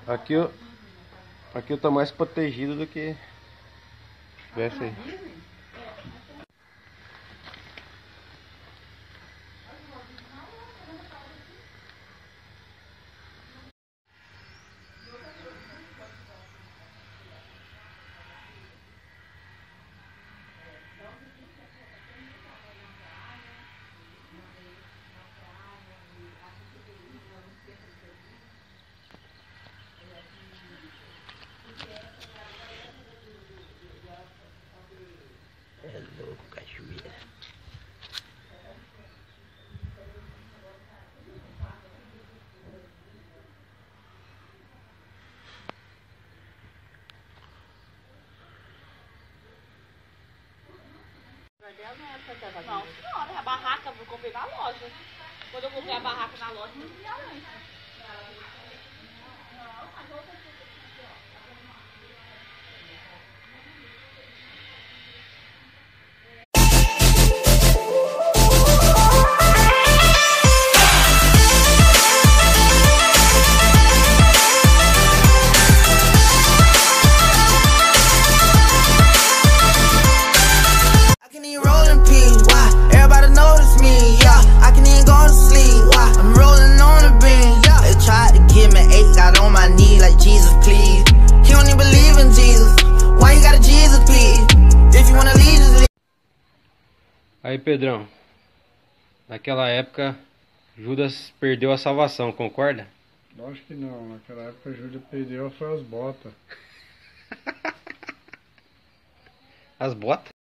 Aqui eu tô mais protegido do que tivesse aí. É louco, cachoeira. Não, senhora, a barraca eu comprei na loja. Quando eu comprei a barraca na loja, não tinha antes. Aí, Pedrão, naquela época Judas perdeu a salvação, concorda? Lógico que não, naquela época Judas perdeu foi as botas. As botas?